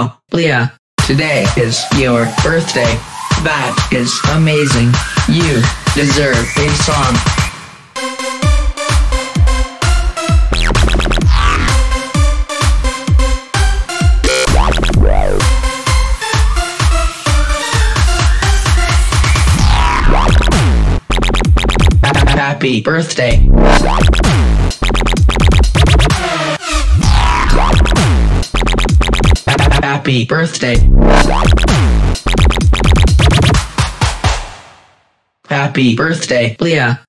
Wow, Leah, today is your birthday. That is amazing. You deserve a song. Happy birthday. Happy birthday. Happy birthday, Leah.